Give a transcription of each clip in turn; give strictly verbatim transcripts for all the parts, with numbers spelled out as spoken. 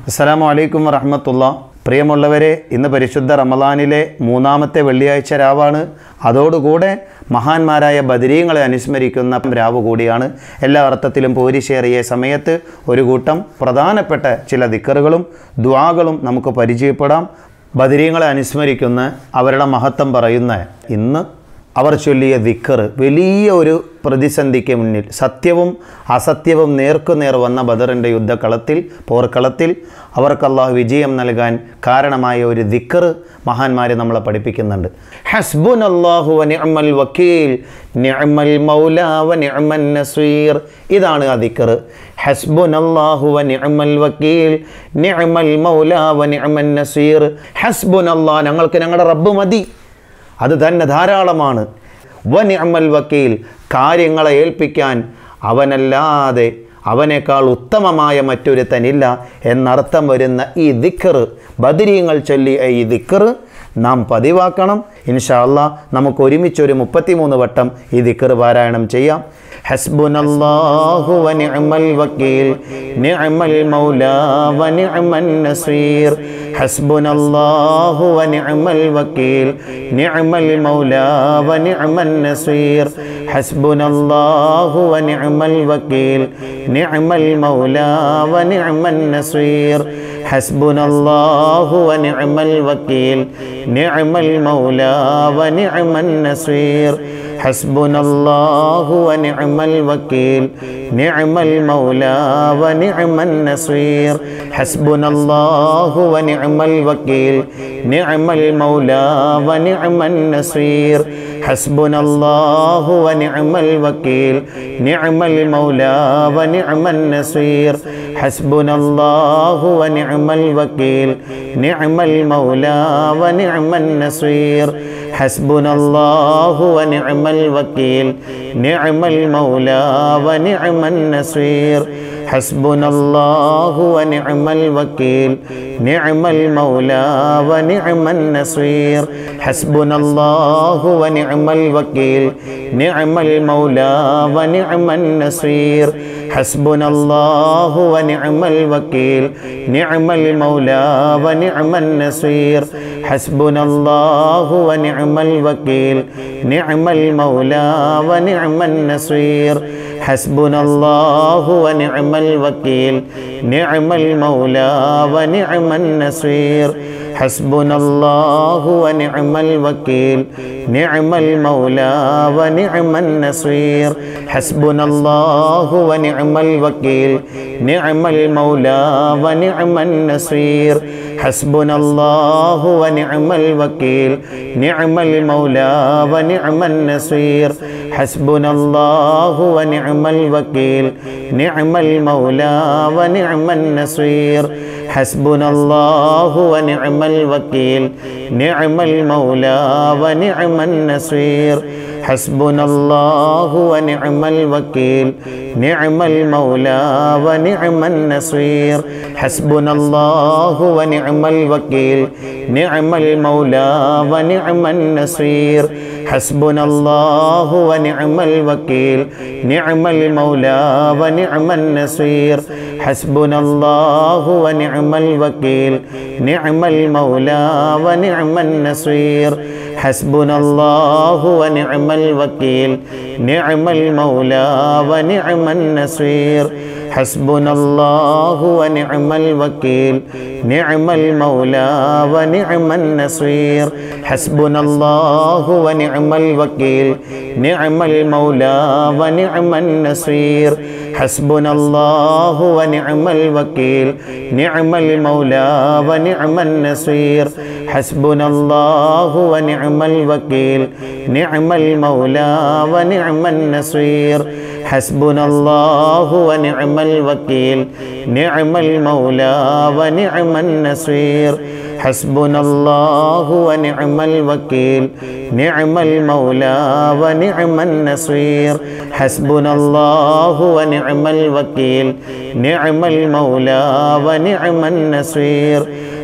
അസ്സലാമു അലൈക്കും വറഹ്മത്തുള്ളാഹി. പ്രിയമുള്ളവരെ, ഇന്ന് പരിശുദ്ധ റമളാനിലെ മൂന്നാമത്തെ വെള്ളിയാഴ്ച രാവാണ്. അതോടുകൂടെ മഹാന്മാരായ ബദരീങ്ങളെ അനുസ്മരിക്കുന്ന രാവ് കൂടിയാണ്. എല്ലാ അർത്ഥത്തിലും പോരിശേറിയ സമയത്ത് ഒരു കൂട്ടം പ്രധാനപ്പെട്ട ചില ദിക്റുകളും ദുആകളും നമുക്ക് പരിചയപ്പെടാം. ബദരീങ്ങളെ അനുസ്മരിക്കുന്ന, അവരുടെ മഹത്വം പറയുന്ന ഇന്ന് അവർ ചൊല്ലിയ ദിക്ർ വലിയ ഒരു പ്രതിസന്ധിക്ക് മുന്നിൽ സത്യവും അസത്യവും നേർക്കുനേർ വന്ന ബദറിൻ്റെ യുദ്ധക്കളത്തിൽ പോർക്കളത്തിൽ അവർക്ക് അല്ലാഹു വിജയം നൽകാൻ കാരണമായ ഒരു ദിക്ർ മഹാന്മാർ നമ്മളെ പഠിപ്പിക്കുന്നുണ്ട്. ഹസ്ബുനല്ലാഹു വ നിഅമൽ വക്കീൽ നിഅമൽ മൗലാ വ നിഅമൻ നസീർ. ഇതാണ് ആ ദിക്ർ. ഹസ്ബുനല്ലാഹു വ നിഅമൽ വക്കീൽ നിഅമൽ മൗലാ വ നിഅമൻ നസീർ. ഹസ്ബുനല്ലാഹ്, ഞങ്ങൾക്ക് ഞങ്ങളുടെ റബ്ബ് മതി, അത് തന്നെ ധാരാളമാണ്. വ നിഅമൽ വക്കീൽ, കാര്യങ്ങളെ ഏൽപ്പിക്കാൻ അവനല്ലാതെ അവനേക്കാൾ ഉത്തമമായ മറ്റൊരുത്തനില്ല എന്നർത്ഥം വരുന്ന ഈ ദിക്ർ, ബദരീങ്ങൾ ചൊല്ലിയ ഈ ദിക്ർ നാം പതിവാക്കണം. ഇൻഷാ അല്ലാഹ് നമുക്ക് ഒരുമിച്ചൊരു മുപ്പത്തിമൂന്ന് വട്ടം ഈ ദിക്ർ പാരായണം ചെയ്യാം. ഹസ്ബുനല്ലാഹു വ നിഅമൽ വക്കീൽ നിഅമൽ മൗലാ വ നിഅമൻ നസീർ. ഹസ്ബുനല്ലാഹു വ നിഅമൽ വക്കീൽ നിഅമൽ മൗലാ വ നിഅമൻ നസീർ. ഹസ്ബുനല്ലാഹു വ നിഅമൽ വക്കീൽ നിഅമൽ മൗലാ വ നിഅമൻ നസീർ. ഹസ്ബുനല്ലാഹു വ നിഅമൽ വക്കീൽ നിഅമൽ മൗലാ വ നിഅമൻ നസീർ. ഹസ്ബുനല്ലാഹു വ നിഅമൽ വക്കീൽ നിഅമൽ മൗലാ വ നിഅമൻ നസീർ. ഹസ്ബുനല്ലാഹു വ നിഅമൽ വക്കീൽ നിഅമൽ മൗലാ വ നിഅമൻ നസീർ. ഹസ്ബുനല്ലാഹു വ നിഅമൽ വക്കീൽ നിഅമൽ മൗലാ വ നിഅമൻ നസീർ. ഹസ്ബുനല്ലാഹു വ നിഅമൽ വക്കീൽ നിഅമൽ മൗലാ വ നിഅമൻ നസീർ. ഹസ്ബുനല്ലാഹു വ നിഅമൽ വക്കീൽ നിഅമൽ മൗലാ വ നിഅമൻ നസീർ. ഹസ്ബുനല്ലാഹു വ നിഅമൽ വക്കീൽ നിഅമൽ മൗലാ വ നിഅമൻ നസീർ. ഹസ്ബുനല്ലാഹു വ നിഅമൽ വക്കീൽ നിഅമൽ മൗലാ വ നിഅമൻ നസീർ. ഹസ്ബുനല്ലാഹു വ നിഅമൽ വക്കീൽ നിഅമൽ മൗലാ വ നിഅമൻ നസീർ. ഹസ്ബുനല്ലാഹു വ നിഅമൽ വക്കീൽ നിഅമൽ മൗലാ വ നിഅമൻ നസീർ. ഹസ്ബുനല്ലാഹു വ നിഅമൽ വക്കീൽ നിഅമൽ മൗലാ വ നിഅമൻ നസീർ. ഹസ്ബുനല്ലാഹു വ നിഅമൽ വക്കീൽ നിഅമൽ മൗലാ വ നിഅമൻ നസീർ. ഹസ്ബുനല്ലാഹു വ നിഅമൽ വക്കീൽ നിഅമൽ മൗലാ വ നിഅമൻ നസീർ. ഹസ്ബുനല്ലാഹു വ നിഅമൽ വക്കീൽ നിഅമൽ മൗലാ വ നിഅമൻ നസീർ. ഹസ്ബുനല്ലാഹു വ നിഅമൽ വക്കീൽ നിഅമൽ മൗലാ വ നിഅമൻ നസീർ. ഹസ്ബുനല്ലാഹു വ നിഅമൽ വക്കീൽ നിഅമൽ മൗലാ വ നിഅമൻ നസീർ. ഹസ്ബുനല്ലാഹു വ നിഅമൽ വക്കീൽ നിഅമൽ മൗലാ വ നിഅമൻ നസീർ. ഹസ്ബുനല്ലാഹു വ നിഅമൽ വക്കീൽ നിഅമൽ മൗലാ വ നിഅമൻ നസീർ. ഹസ്ബുനല്ലാഹു വ നിഅമൽ വക്കീൽ നിഅമൽ മൗലാ വ നിഅമൻ നസീർ. ഹസ്ബുനല്ലാഹു വ നിഅമൽ വക്കീൽ നിഅമൽ മൗലാ വ നിഅമൻ നസീർ. ഹസ്ബുനല്ലാഹു വ നിഅമൽ വക്കീൽ നിഅമൽ മൗലാ വ നിഅമൻ നസീർ. ഹസ്ബുനല്ലാഹു വ നിഅമൽ വക്കീൽ നിഅമൽ മൗലാ വ നിഅമൻ നസീർ. ഹസ്ബുനല്ലാഹു വ നിഅമൽ വക്കീൽ നിഅമൽ മൗലാ വ നിഅമൻ നസീർ. ഹസ്ബുനല്ലാഹു വ നിഅമൽ വക്കീൽ നിഅമൽ മൗലാ വ നിഅമൻ നസീർ. ഹസ്ബുനല്ലാഹു വ നിഅമൽ വക്കീൽ നിഅമൽ മൗലാ വ നിഅമൻ നസീർ. ഹസ്ബുനല്ലാഹു വ നിഅമൽ വക്കീൽ നിഅമൽ മൗലാ വ നിഅമൻ നസീർ. ഹസ്ബുനല്ലാഹു വ നിഅമൽ വക്കീൽ നിഅമൽ മൗലാ വ നിഅമൻ നസീർ. ഹസ്ബുനല്ലാഹു വ നിഅമൽ വക്കീൽ നിഅമൽ മൗലാ വ നിഅമൻ നസീർ.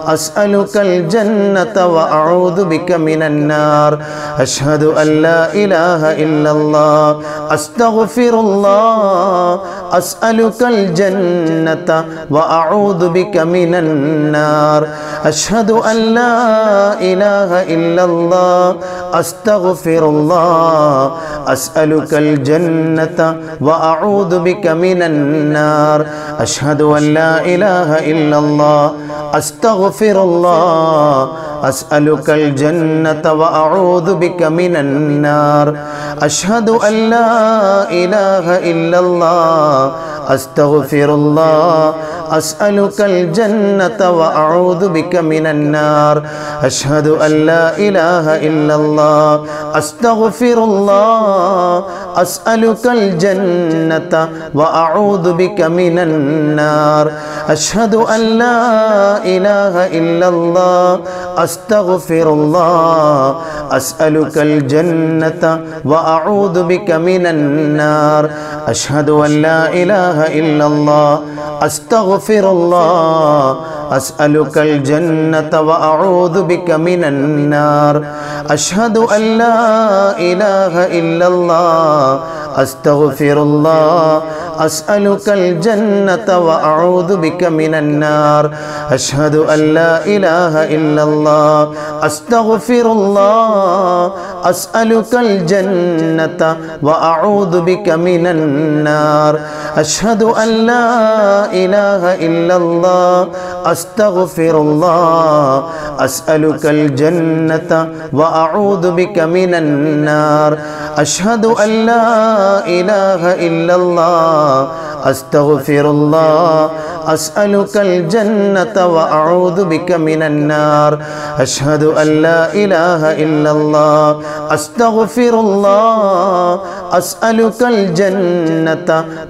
أسألك الجنة وأعوذ بك من النار أشهد أن لا إله إلا الله أستغفر الله أسألك الجنة وأعوذ بك من النار أشهد أن لا إله إلا الله أستغفر الله أسألك الجنة وأعوذ بك من النار أشهد أن لا إله إلا الله أستغفر الله أسألك الجنة وأعوذ بك من النار أشهد أن لا إله إلا الله أستغفر الله أسألك الجنة وأعوذ بك من النار أشهد أن لا إله إلا الله أستغفر الله أسألك الجنة وأعوذ بك من النار أشهد أن لا إله إلا الله أستغفر الله أسألك الجنة وأعوذ بك من النار أشهد أن لا إله إلا الله أستغفر الله أسألك الجنة وأعوذ بك من النار أشهد أن لا إله إلا الله أستغفر الله أسألك الجنة وأعوذ بك من النار أشهد أن لا إله إلا الله أستغفر الله أسألك الجنة وأعوذ بك من النار أشهد أن لا إله إلا الله أستغفر الله أسألك الجنة وأعوذ بك من النار أشهد أن لا إله إلا الله أستغفر الله أسألك الجنة وأعوذ بك من النار أشهد أن لا إله إلا الله أستغفر الله أسألك الجنة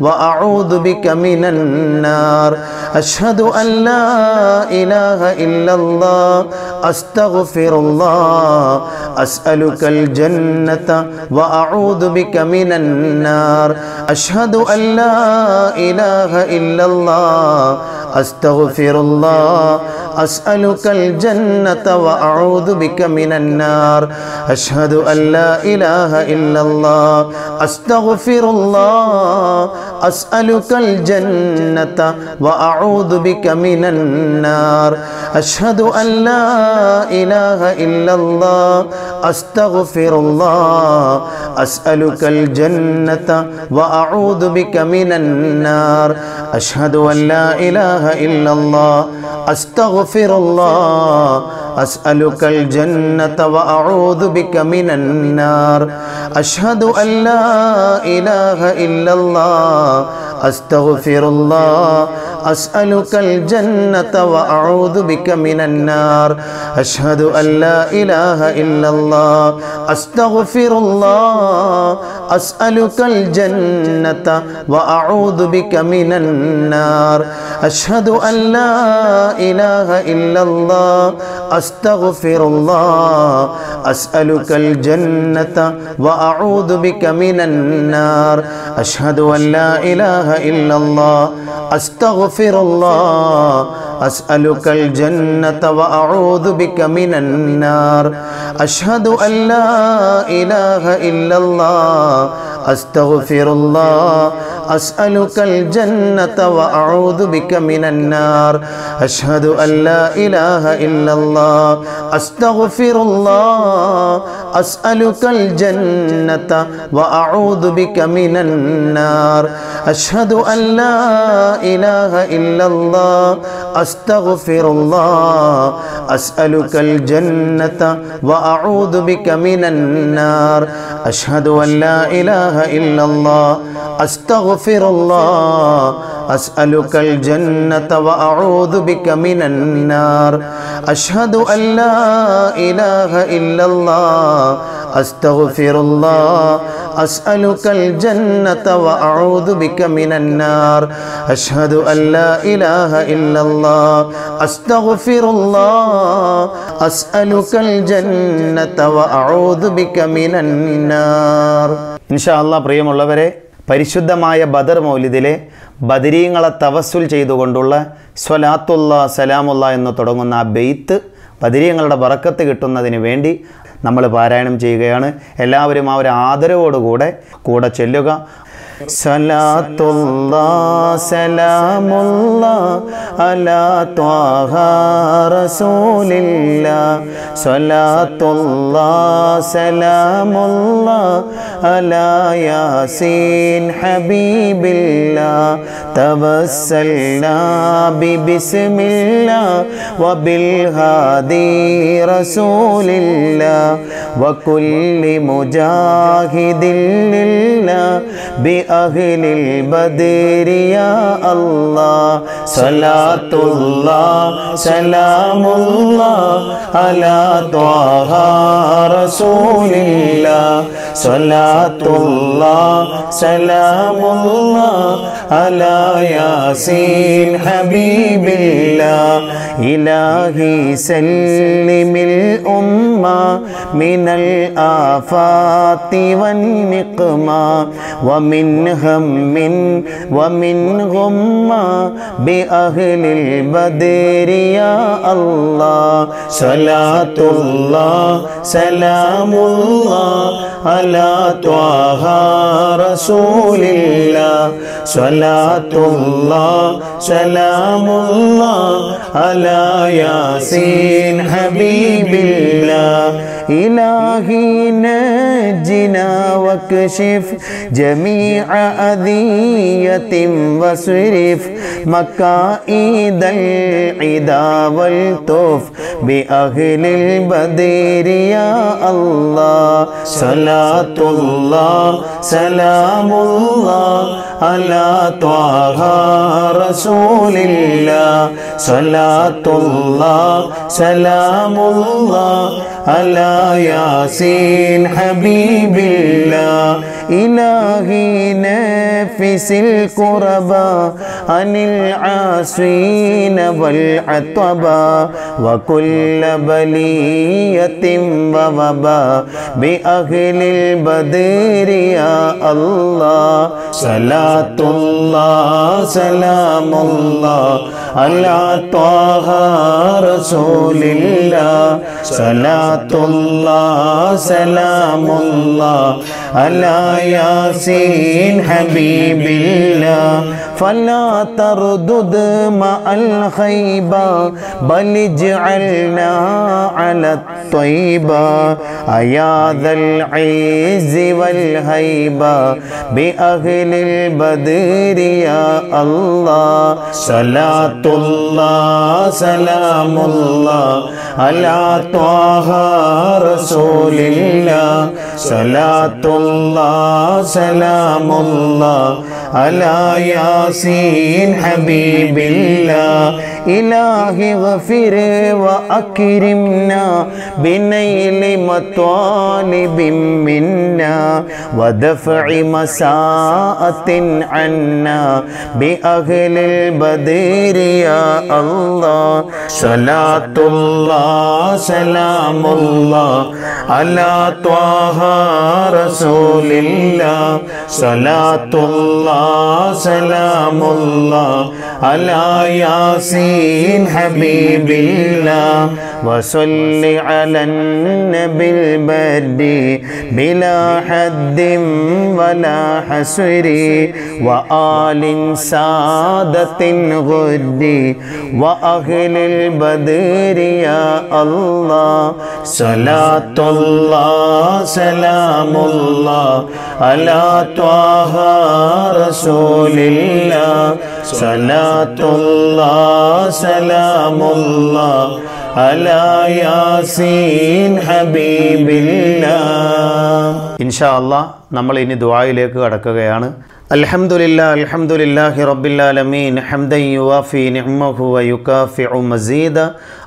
وأعوذ بك من النار أشهد أن لا إله إلا الله أستغفر الله أسألك الجنة وأعوذ بك من النار أشهد أن لا إله إلا الله أستغفر الله أسألك الجنة وأعوذ بك من النار أشهد أن لا إله إلا الله أستغفر الله أسألك الجنة وأعوذ بك من النار أشهد أن لا إله إلا الله أستغفر الله أسألك الجنة وأعوذ بك من النار أشهد أن لا إله إلا الله أستغفر الله أسألك الجنة وأعوذ بك من النار أشهد أن لا إله إلا الله أستغفر الله أسألك الجنة وأعوذ بك من النار أشهد أن لا إله إلا الله أستغفر الله أسألك الجنة وأعوذ بك من النار أشهد أن لا إله إلا الله أستغفر الله أسألك الجنة وأعوذ بك من النار أشهد أن لا إله إلا الله أستغفر الله أسألك الجنة وأعوذ بك من النار أشهد أن لا إله إلا الله أستغفر الله أسألك الجنة وأعوذ بك من النار أشهد أن لا إله إلا الله أستغفر الله أسألك الجنة وأعوذ بك من النار أشهد أن لا إله إلا الله أستغفر الله أسألك الجنة وأعوذ بك من النار أشهد أن لا إله إلا الله أستغفر الله أسألك الجنة وأعوذ بك من النار أشهد أن لا إله إلا الله أستغفر الله أسألك الجنة وأعوذ بك من النار أشهد أن لا إله إلا الله أستغفر الله أسألك الجنة وأعوذ بك من النار. ഇൻഷാ അല്ലാഹ് പ്രിയമുള്ളവരെ, പരിശുദ്ധമായ ബദർ മൗലിദിലെ ബദരീങ്ങളെ തവസ്സുൽ ചെയ്തുകൊണ്ടുള്ള സ്വലാത്തുള്ള സലാമുള്ള എന്ന് തുടങ്ങുന്ന ആ ബെയ്ത്ത് ബദരീങ്ങളുടെ ബറക്കത്ത് കിട്ടുന്നതിന് വേണ്ടി നമ്മൾ പാരായണം ചെയ്യുകയാണ്. എല്ലാവരും ആ ഒരു ആദരവോടുകൂടെ കൂടെ ചൊല്ലുക. സലാത്തുല്ലാഹ് സലാമുല്ലാഹ് അലാ ത്വാഹ റസൂലില്ലാഹ് സലാത്തുല്ലാഹ് സലാമുല്ലാഹ് അലാ യാസീൻ ഹബീബില്ലാഹ് തവസ്സൽനാ ബിബിസ്മില്ലാഹ് വബിൽ ഹാദി റസൂലില്ലാഹ് വകുല്ലി മുജാഹിദിൻ ലില്ലാഹ് ബി അഹ്ലിൽ ബദരി യാ അല്ലാഹ് സലാത്തുല്ലാഹ് സലാമുല്ലാഹ് അലാ ത്വാഹ റസൂലില്ലാഹ് സലാത്തുല്ലാഹ് സലാമുല്ലാഹ് അലാ യാസീൻ ഹബീബില്ലാഹ് ഇലാഹി സല്ലിമിൽ ഉമ്മ മിനൽ ആഫാത്തി വൻ നിഖ്മ വമിൻ ഹമ്മിൻ വമിൻ ഗുമ്മ ബിഅഹ്ലിൽ ബദരി യാ അല്ലാഹ് സലാത്തുല്ലാഹ് സലാമുല്ലാഹ് അലാ ത്വാഹ റസൂലില്ലാഹ് സലാത്തുല്ലാഹ് സലാമുല്ലാഹ് അലാ യാസീൻ ഹബീബില്ലാഹ് ഇലാഹി നജ്ജിനാ വക്ഷിഫ് ജമീഅ അദിയതിൻ വസ്രിഫ് മകായിദൽ ഇദാ വൽ തുഫ് ബിഅഹ്ലിൽ ബദരി യാ അല്ലാഹ് സലാത്തുല്ലാഹ് സലാമുല്ലാഹ് അലാ ത്വാഹ റസൂലില്ലാഹ് സലാത്തുല്ലാഹ് സലാമുല്ലാഹ് അലാ യാസീൻ ഹബീബില്ലാഹ് ഇലാഹി നഫിസിൽ ഖുറബ അനിൽ ആസീന വൽ അത്ബ വകുല്ല ബലിയത്തിൻ വവബ ബിഅഹ്ലിൽ ബദരി യാ അല്ലാഹ് സലാത്തുല്ലാഹ് സലാമുല്ലാഹ് അലാ ത്വാഹ റസൂലില്ലാഹ് സലാത്തുല്ലാഹ് സലാമുല്ലാഹ് അലാ യാസീൻ ഹബീബില്ലാഹ് ഫലാ തർദുദ് മഅൽ ഖൈബ ബൽ ഇജ്അൽനാ അലാ ത്വയ്ബ അയാദൽ ഇസ്സി വൽ ഹൈബ ബിഅഹ്ലിൽ ബദരി യാ അല്ലാഹ് സലാത്തുല്ലാഹ് സലാമുല്ലാഹ് അലാ ത്വാഹ റസൂലില്ലാഹ് സലാത്തുല്ലാഹ് സലാമുല്ലാഹ് അലാ യാസീൻ ഹബീബില്ലാഹ് ഇലാഹി ഗഫിർ വഅക്രിംനാ ബിനൈലി മത്വാലിബിൻ മിന്നാ വദഫഇ മസാഅത്തിൻ അന്നാ ബിഅഹ്ലിൽ ബദരി യാ അല്ലാഹ് സലാത്തുല്ലാഹ് സലാമുല്ലാഹ് അലാ ത്വാഹ റസൂലില്ലാഹ് സലാത്തുല്ലാഹ് സലാമുല്ലാഹ് അലാ യാസീൻ ഹബീബില്ലാഹ് വസല്ലി അലൻ നബിൽ ബദി ബിലാ ഹദ്ദിൻ വലാ ഹസ്രി വആലിൻ സാദത്തിൻ ഗുദ്ദി വഅഹ്ലിൽ ബദരി യാ അല്ലാഹ് സലാത്തുല്ലാഹ് സലാമുല്ലാഹ് അലാ ത്വാഹ റസൂലില്ലാഹ് സലാത്തുല്ലാഹ് സലാമുല്ലാഹ് അലാ യാസീൻ ഹബീബില്ലാഹ്. ഇൻഷാ അല്ലാഹ് നമ്മൾ ഇനി ദുആയിലേക്ക് കടക്കുകയാണ്. അൽഹംദുലില്ലാഹി അൽഹംദുലില്ലാഹി റബ്ബിൽ ആലമീൻ ഹംദൻ യുവാഫി നിഅമഹു വയുകാഫിഉ മസീദ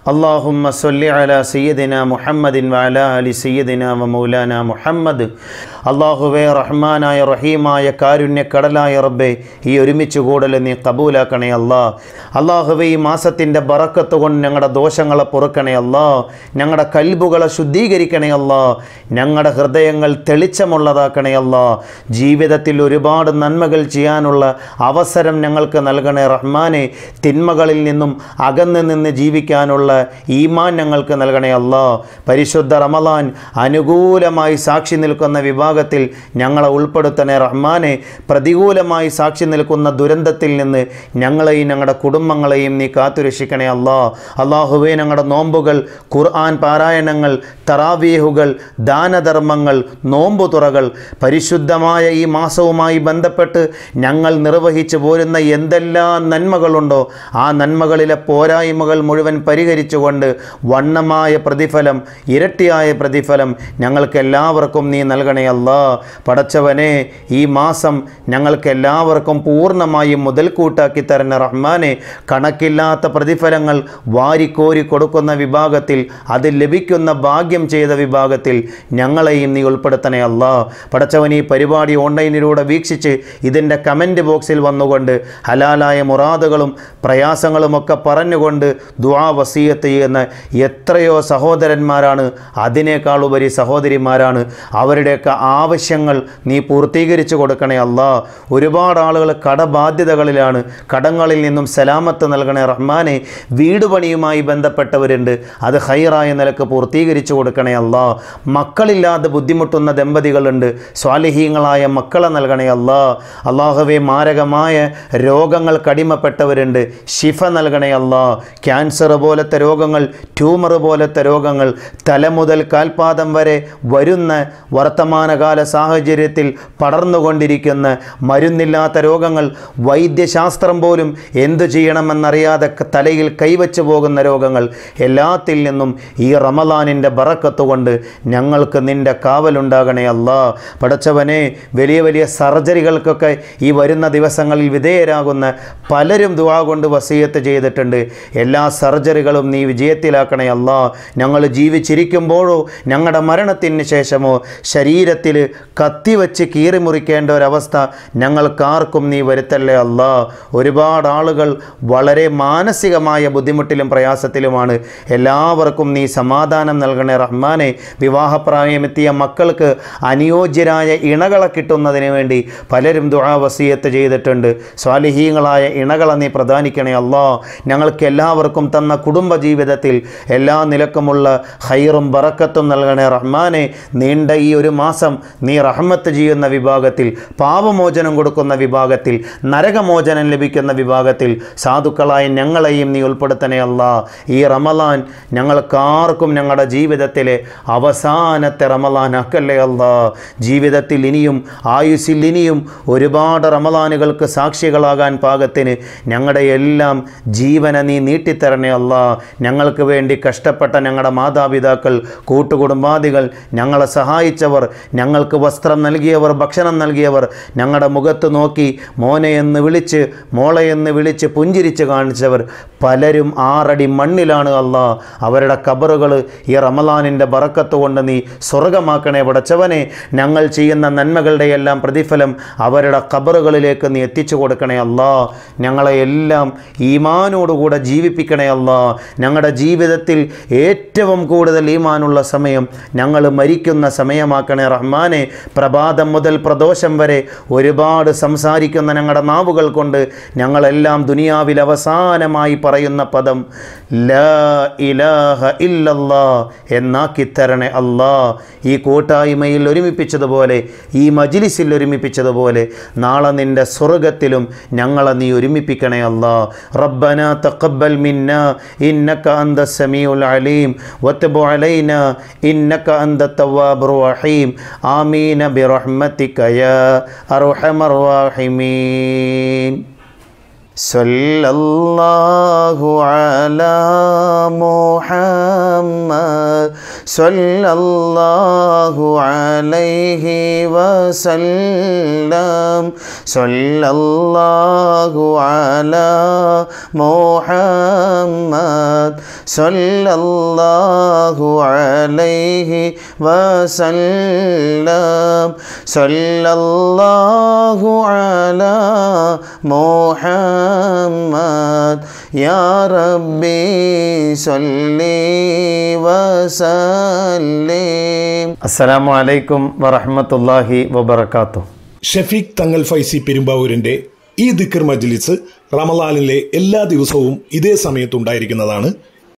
اللهم صل على سيدنا محمد وعلى آل سيدنا ومولانا محمد. അള്ളാഹുവേ, റഹ്മാനായ റഹീമായ കാരുണ്യക്കടലായ റബ്ബേ, ഈ ഒരുമിച്ച് കൂടൽ നീ കബൂലാക്കണേ അല്ലാ. അള്ളാഹുവേ, ഈ മാസത്തിൻ്റെ ബറക്കത്ത് കൊണ്ട് ഞങ്ങളുടെ ദോഷങ്ങളെ പൊറുക്കണേ അല്ലാ. ഞങ്ങളുടെ കൽബുകളെ ശുദ്ധീകരിക്കണേ അല്ലാ. ഞങ്ങളുടെ ഹൃദയങ്ങൾ തെളിച്ചമുള്ളതാക്കണേ അല്ലാ. ജീവിതത്തിൽ ഒരുപാട് നന്മകൾ ചെയ്യാനുള്ള അവസരം ഞങ്ങൾക്ക് നൽകണേ റഹ്മാനെ. തിന്മകളിൽ നിന്നും അകന്ന് നിന്ന് ജീവിക്കാനുള്ള ഈമാൻ ഞങ്ങൾക്ക് നൽകണേ അല്ലാ. പരിശുദ്ധ റമളാൻ അനുകൂലമായി സാക്ഷി നിൽക്കുന്ന വിഭാഗത്തിൽ ഞങ്ങളെ ഉൾപ്പെടുത്തണേ റഹ്മാനെ. പ്രതികൂലമായി സാക്ഷി നിൽക്കുന്ന ദുരന്തത്തിൽ നിന്ന് ഞങ്ങളെയും ഞങ്ങളുടെ കുടുംബങ്ങളെയും നീ കാത്തുരക്ഷിക്കണേ അല്ലാ. അള്ളാഹുവേ, ഞങ്ങളുടെ നോമ്പുകൾ, ഖുർആൻ പാരായണങ്ങൾ, തറാവീഹുകൾ, ദാനധർമ്മങ്ങൾ, നോമ്പുതുറകൾ, പരിശുദ്ധമായ ഈ മാസവുമായി ബന്ധപ്പെട്ട് ഞങ്ങൾ നിർവഹിച്ചു പോരുന്ന എന്തെല്ലാം നന്മകളുണ്ടോ ആ നന്മകളിലെ പോരായ്മകൾ മുഴുവൻ പരിഹരിച്ചുകൊണ്ട് വണ്ണമായ പ്രതിഫലം, ഇരട്ടിയായ പ്രതിഫലം ഞങ്ങൾക്ക് എല്ലാവർക്കും നീ നൽകണേ അല്ലാ. പടച്ചവനെ, ഈ മാസം ഞങ്ങൾക്ക് എല്ലാവർക്കും പൂർണ്ണമായും മുതൽക്കൂട്ടാക്കി തരണ റഹ്മാനെ. കണക്കില്ലാത്ത പ്രതിഫലങ്ങൾ വാരിക്കോരി കൊടുക്കുന്ന വിഭാഗത്തിൽ, അത് ലഭിക്കുന്ന ഭാഗ്യം ചെയ്ത വിഭാഗത്തിൽ ഞങ്ങളെയും നീ ഉൾപ്പെടുത്തണേ അല്ലാ. പടച്ചവൻ, ഈ പരിപാടി ഓൺലൈനിലൂടെ വീക്ഷിച്ച് ഇതിൻ്റെ കമൻറ്റ് ബോക്സിൽ വന്നുകൊണ്ട് ഹലാലായ മുറാദുകളും പ്രയാസങ്ങളുമൊക്കെ പറഞ്ഞുകൊണ്ട് ദുആ വസിയത്ത് ചെയ്യുന്ന എത്രയോ സഹോദരന്മാരാണ്, അതിനേക്കാൾ ഉപരി സഹോദരിമാരാണ്. അവരുടെയൊക്കെ ആവശ്യങ്ങൾ നീ പൂർത്തീകരിച്ചു കൊടുക്കണേ അല്ലാ. ഒരുപാട് ആളുകൾ കടബാധ്യതകളിലാണ്. കടങ്ങളിൽ നിന്നും സലാമത്ത് നൽകണേ റഹ്മാനെ. വീട് പണിയുമായി ബന്ധപ്പെട്ടവരുണ്ട്, അത് ഹൈറായ നിലക്ക് പൂർത്തീകരിച്ചു കൊടുക്കണേ അല്ലാ. മക്കളില്ലാതെ ബുദ്ധിമുട്ടുന്ന ദമ്പതികളുണ്ട്, സ്വാലിഹീങ്ങളായ മക്കളെ നൽകണേ അല്ലാ. അള്ളാഹുവേ, മാരകമായ രോഗങ്ങൾ കടിമപ്പെട്ടവരുണ്ട്, ശിഫ നൽകണേ അല്ലാ. ക്യാൻസർ പോലത്തെ രോഗങ്ങൾ, ട്യൂമർ പോലത്തെ രോഗങ്ങൾ, തല മുതൽ കാൽപാദം വരെ വരുന്ന വർത്തമാനകാല സാഹചര്യത്തിൽ പടർന്നുകൊണ്ടിരിക്കുന്ന മരുന്നില്ലാത്ത രോഗങ്ങൾ, വൈദ്യശാസ്ത്രം പോലും എന്തു ചെയ്യണമെന്നറിയാതെ തലയിൽ കൈവച്ചു പോകുന്ന രോഗങ്ങൾ, എല്ലാത്തിൽ നിന്നും ഈ റമളാനിൻ്റെ ബറക്കത്ത് കൊണ്ട് ഞങ്ങൾക്ക് നിൻ്റെ കാവലുണ്ടാകണേ അല്ലാ. പടച്ചവനെ, വലിയ വലിയ സർജറികൾക്കൊക്കെ ഈ വരുന്ന ദിവസങ്ങളിൽ വിധേയരാകുന്ന പലരും ദുആ കൊണ്ട് വസിയത്ത് ചെയ്തിട്ടുണ്ട്. എല്ലാ സർജറികളും നീ വിജയത്തിലാക്കണേ അല്ലാ. ഞങ്ങൾ ജീവിച്ചിരിക്കുമ്പോഴോ ഞങ്ങളുടെ മരണത്തിന് ശേഷമോ ശരീരത്തിൽ കത്തിവെച്ച് കീറിമുറിക്കേണ്ട ഒരവസ്ഥ ഞങ്ങൾക്കാർക്കും നീ വരുത്തല്ലേ അല്ലാ. ഒരുപാട് ആളുകൾ വളരെ മാനസികമായ ബുദ്ധിമുട്ടിലും പ്രയാസത്തിലുമാണ്. എല്ലാവർക്കും നീ സമാധാനം നൽകണേ റഹ്മാനെ. വിവാഹപ്രായമെത്തിയ മക്കൾക്ക് അനുയോജ്യരായ ഇണകളെ കിട്ടുന്നതിന് വേണ്ടി പലരും ദുആ വസിയത്ത് ചെയ്തിട്ടുണ്ട്. സ്വാലിഹീങ്ങളായ ഇണകളെ നീ പ്രദാനിക്കണേ അല്ലാ. ഞങ്ങൾക്ക് എല്ലാവർക്കും തന്ന കുടുംബജീവിതത്തിൽ എല്ലാ നിലക്കുമുള്ള ഖൈറും ബറക്കത്തും നൽകണേ റഹ്മാനെ. നീണ്ട ഈ ഒരു മാസം നീ റഹ്മത്ത് ചെയ്യുന്ന വിഭാഗത്തിൽ, പാപമോചനം കൊടുക്കുന്ന വിഭാഗത്തിൽ, നരകമോചനം ലഭിക്കുന്ന വിഭാഗത്തിൽ സാധുക്കളായ ഞങ്ങളെയും നീ ഉൾപ്പെടുത്തണേ അല്ലാ. ഈ റമളാൻ ഞങ്ങൾക്കാർക്കും ഞങ്ങളുടെ ജീവിതത്തിലെ അവസാനത്തെ റമളാനാക്കല്ലേ അല്ലാ. ജീവിതത്തിൽ ഇനിയും ആയുസ്സിൽ ഇനിയും ഒരുപാട് റമളാനുകൾക്ക് സാക്ഷികളാകാൻ പാകത്തിന് ഞങ്ങളുടെ എല്ലാം ജീവനെ നീ നീട്ടിത്തരണേ അല്ലാ. ഞങ്ങൾക്ക് വേണ്ടി കഷ്ടപ്പെട്ട ഞങ്ങളുടെ മാതാപിതാക്കൾ, കൂട്ടുകുടുംബാദികൾ, ഞങ്ങളെ സഹായിച്ചവർ, ഞങ്ങൾക്ക് വസ്ത്രം നൽകിയവർ, ഭക്ഷണം നൽകിയവർ, ഞങ്ങളുടെ മുഖത്ത് നോക്കി മോനെ എന്ന് വിളിച്ച്, മോളെ എന്ന് വിളിച്ച് പുഞ്ചിരിച്ച് കാണിച്ചവർ പലരും ആറടി മണ്ണിലാണ് അല്ലാ. അവരുടെ ഖബറുകൾ ഈ റമളാനിൻ്റെ ബറക്കത്ത് കൊണ്ട് നീ സ്വർഗമാക്കണേ പടച്ചവനെ. ഞങ്ങൾ ചെയ്യുന്ന നന്മകളുടെ എല്ലാം പ്രതിഫലം അവരുടെ ഖബറുകളിലേക്ക് നീ എത്തിച്ചു കൊടുക്കണേ അല്ലാ. ഞങ്ങളെ എല്ലാം ഈമാനോടുകൂടെ ജീവിപ്പിക്കണേ അല്ലാ. ഞങ്ങളുടെ ജീവിതത്തിൽ ഏറ്റവും കൂടുതൽ ഈമാനുള്ള സമയം ഞങ്ങൾ മരിക്കുന്ന സമയമാക്കണേ റഹ്മാനെ. പ്രഭാതം മുതൽ പ്രദോഷം വരെ ഒരുപാട് സംസാരിക്കുന്ന ഞങ്ങളുടെ നാവുകൾ കൊണ്ട് ഞങ്ങളെല്ലാം ദുനിയാവിൽ അവസാനമായി പറയുന്ന പദം ലാ ഇലാഹ ഇല്ലല്ലാ എന്നാക്കി തരണേ അല്ലാ. ഈ കൂട്ടായ്മയിൽ ഒരുമിപ്പിച്ചതുപോലെ, ഈ മജ്ലിസിൽ ഒരുമിപ്പിച്ചതുപോലെ നാളെ നിൻ്റെ സ്വർഗത്തിലും ഞങ്ങളെ നീ ഒരുമിപ്പിക്കണേ അല്ലാ. റബ്ബനാ തഖബ്ബൽ മിന്നാ ഇന്നക അന്ത സമീഉൽ അലീം വതുബ് അലൈനാ ഇന്നക അന്ത തവ്വാബുർ റഹീം. ആമീൻ ബിറഹ്മതിക യാ അർഹമർ റഹീമീൻ. സല്ലല്ലാഹു അലാ മുഹമ്മദ് സല്ലല്ലാഹു അലൈഹി വസല്ലം സല്ലല്ലാഹു അലാ മുഹമ്മദ് സല്ലല്ലാഹു അലൈഹി വസല്ലം സല്ലല്ലാഹു അലാ മുഹമ്മദ് യാ റബ്ബി സല്ലി വസല്ലിം. അസ്സലാമു അലൈക്കും വറഹ്മത്തുള്ളാഹി വബറകാതുഹു. ഷഫീഖ് തങ്ങൾ ഫൈസി പെരുമ്പാവൂരിന്റെ ഈ ദിക്ർ മജ്ലിസ് റമളാനിലെ എല്ലാ ദിവസവും ഇതേ സമയത്തുണ്ടായിരിക്കുന്നതാണ്.